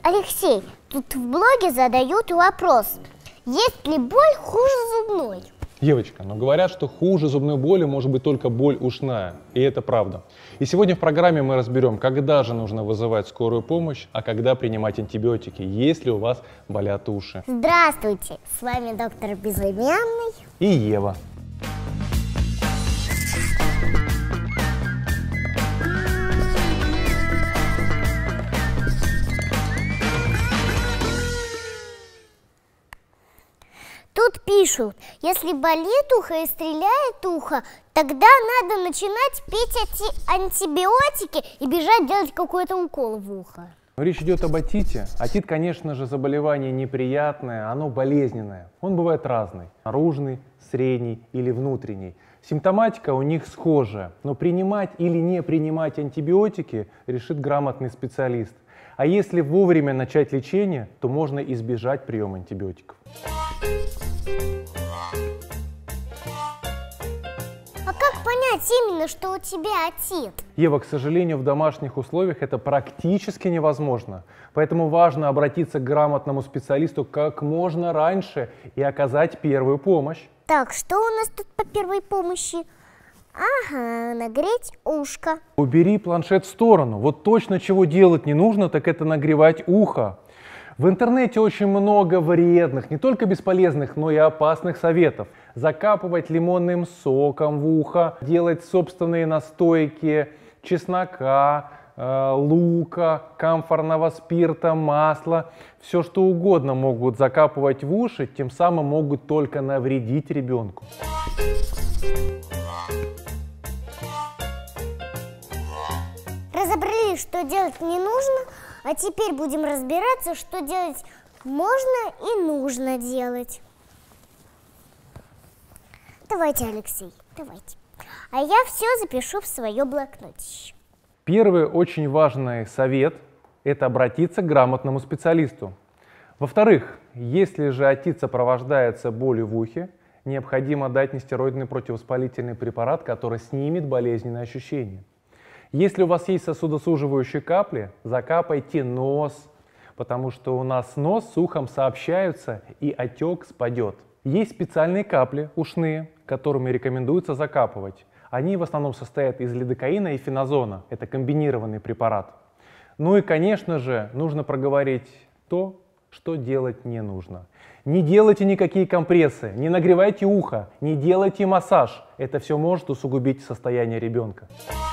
Алексей, тут в блоге задают вопрос. Есть ли боль хуже зубной? Девочка, но говорят, что хуже зубной боли может быть только боль ушная. И это правда. И сегодня в программе мы разберем, когда же нужно вызывать скорую помощь, а когда принимать антибиотики, если у вас болят уши. Здравствуйте, с вами доктор Безымянный И Ева. Тут пишут, если болит ухо и стреляет ухо, тогда надо начинать пить антибиотики и бежать делать какой-то укол в ухо. Но речь идет об отите. Отит, конечно же, заболевание неприятное, оно болезненное. Он бывает разный. Наружный, средний или внутренний. Симптоматика у них схожая, но принимать или не принимать антибиотики решит грамотный специалист. А если вовремя начать лечение, то можно избежать приема антибиотиков. А как понять именно, что у тебя отит? Ева, к сожалению, в домашних условиях это практически невозможно. Поэтому важно обратиться к грамотному специалисту как можно раньше и оказать первую помощь. Так, что у нас тут по первой помощи? Ага, нагреть ушко. Убери планшет в сторону. Вот точно чего делать не нужно, так это нагревать ухо. В интернете очень много вредных, не только бесполезных, но и опасных советов. Закапывать лимонным соком в ухо, делать собственные настойки чеснока, лука, камфорного спирта, масла. Все что угодно могут закапывать в уши, тем самым могут только навредить ребенку. Разобрались, что делать не нужно, а теперь будем разбираться, что делать можно и нужно делать. Давайте, Алексей, давайте. А я все запишу в свое блокнотище. Первый очень важный совет – это обратиться к грамотному специалисту. Во-вторых, если же отит сопровождается болью в ухе, необходимо дать нестероидный противовоспалительный препарат, который снимет болезненные ощущения. Если у вас есть сосудосуживающие капли, закапайте нос, потому что у нас нос с ухом сообщаются и отек спадет. Есть специальные капли ушные, которыми рекомендуется закапывать. Они в основном состоят из лидокаина и феназона. Это комбинированный препарат. Ну и, конечно же, нужно проговорить то, что делать не нужно. Не делайте никакие компрессы, не нагревайте ухо, не делайте массаж. Это все может усугубить состояние ребенка.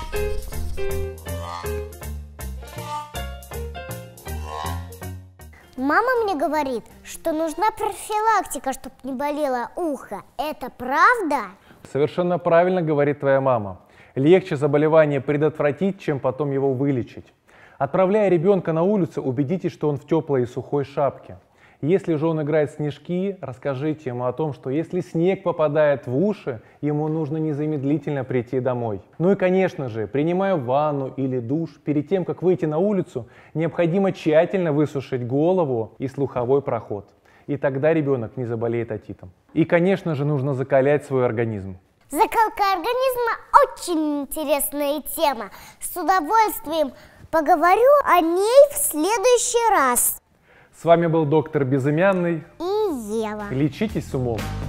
Мама мне говорит, что нужна профилактика, чтобы не болело ухо. Это правда? Совершенно правильно говорит твоя мама. Легче заболевание предотвратить, чем потом его вылечить. Отправляя ребенка на улицу, убедитесь, что он в теплой и сухой шапке. Если же он играет в снежки, расскажите ему о том, что если снег попадает в уши, ему нужно незамедлительно прийти домой. Ну и, конечно же, принимая ванну или душ, перед тем, как выйти на улицу, необходимо тщательно высушить голову и слуховой проход. И тогда ребенок не заболеет отитом. И, конечно же, нужно закалять свой организм. Закалка организма очень интересная тема. С удовольствием поговорю о ней в следующий раз. С вами был доктор Безымянный. И Ева. Лечитесь с умом.